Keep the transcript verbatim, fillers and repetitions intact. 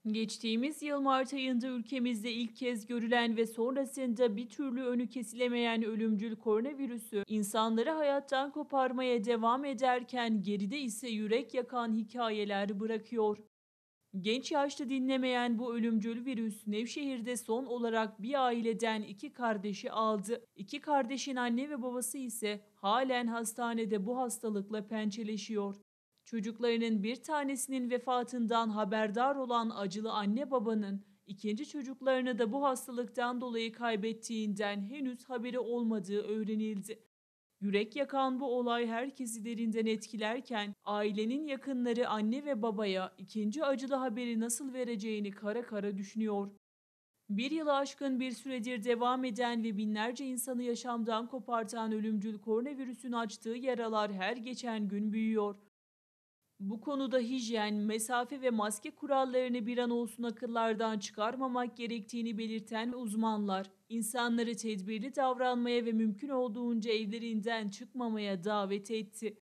Geçtiğimiz yıl Mart ayında ülkemizde ilk kez görülen ve sonrasında bir türlü önü kesilemeyen ölümcül koronavirüsü insanları hayattan koparmaya devam ederken geride ise yürek yakan hikayeler bırakıyor. Genç yaşta dinlemeyen bu ölümcül virüs Nevşehir'de son olarak bir aileden iki kardeşi aldı. İki kardeşin anne ve babası ise halen hastanede bu hastalıkla pençeleşiyor. Çocuklarının bir tanesinin vefatından haberdar olan acılı anne babanın ikinci çocuklarını da bu hastalıktan dolayı kaybettiğinden henüz haberi olmadığı öğrenildi. Yürek yakan bu olay herkesi derinden etkilerken ailenin yakınları anne ve babaya ikinci acılı haberi nasıl vereceğini kara kara düşünüyor. Bir yılı aşkın bir süredir devam eden ve binlerce insanı yaşamdan kopartan ölümcül koronavirüsün açtığı yaralar her geçen gün büyüyor. Bu konuda hijyen, mesafe ve maske kurallarını bir an olsun akıllardan çıkarmamak gerektiğini belirten uzmanlar, insanları tedbirli davranmaya ve mümkün olduğunca evlerinden çıkmamaya davet etti.